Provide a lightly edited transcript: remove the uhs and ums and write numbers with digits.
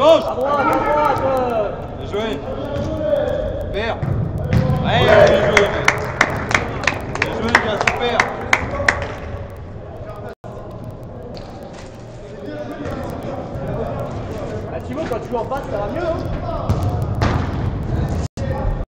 Change. À droite, à droite. Bien joué. Super. Ouais, bien joué. Bien joué, les gars, super. Bah, Thibaut, quand tu joues en face, ça va mieux, hein.